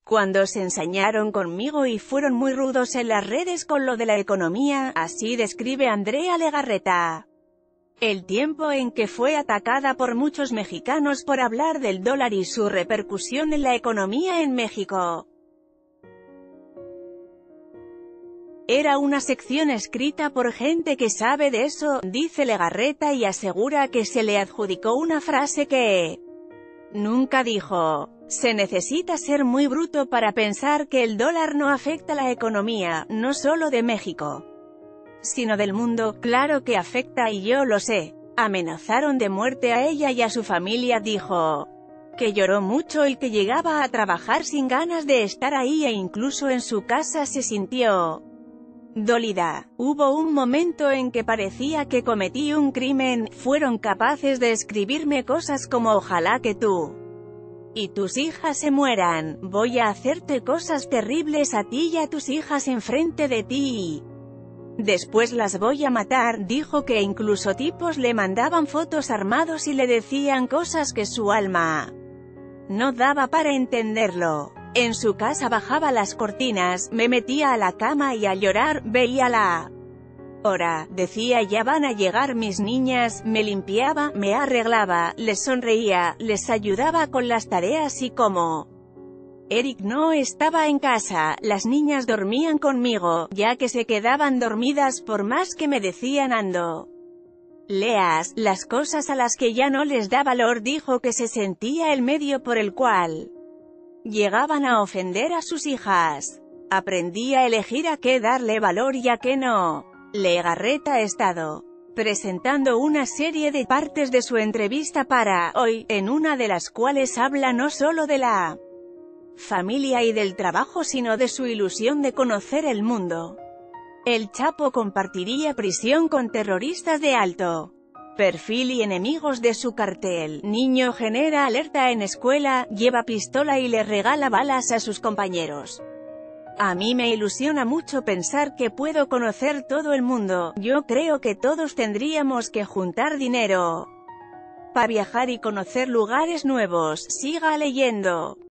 cuando se ensañaron conmigo y fueron muy rudos en las redes con lo de la economía, así describe Andrea Legarreta el tiempo en que fue atacada por muchos mexicanos por hablar del dólar y su repercusión en la economía en México. Era una sección escrita por gente que sabe de eso, dice Legarreta, y asegura que se le adjudicó una frase que nunca dijo. Se necesita ser muy bruto para pensar que el dólar no afecta la economía, no solo de México, sino del mundo. Claro que afecta y yo lo sé. Amenazaron de muerte a ella y a su familia, dijo. Que lloró mucho y que llegaba a trabajar sin ganas de estar ahí e incluso en su casa se sintió dolida. Hubo un momento en que parecía que cometí un crimen. Fueron capaces de escribirme cosas como ojalá que tú y tus hijas se mueran. Voy a hacerte cosas terribles a ti y a tus hijas enfrente de ti. Después las voy a matar. Dijo que incluso tipos le mandaban fotos armados y le decían cosas que su alma no daba para entenderlo. En su casa bajaba las cortinas, me metía a la cama y a llorar, veía la hora, decía ya van a llegar mis niñas, me limpiaba, me arreglaba, les sonreía, les ayudaba con las tareas y como Eric no estaba en casa, las niñas dormían conmigo, ya que se quedaban dormidas por más que me decían ando. Leas, las cosas a las que ya no les da valor. Dijo que se sentía el medio por el cual llegaban a ofender a sus hijas. Aprendí a elegir a qué darle valor y a qué no. Legarreta ha estado presentando una serie de partes de su entrevista para Hoy, en una de las cuales habla no solo de la familia y del trabajo sino de su ilusión de conocer el mundo. El Chapo compartiría prisión con terroristas de alto perfil y enemigos de su cartel. Niño genera alerta en escuela, lleva pistola y le regala balas a sus compañeros. A mí me ilusiona mucho pensar que puedo conocer todo el mundo. Yo creo que todos tendríamos que juntar dinero para viajar y conocer lugares nuevos. Siga leyendo.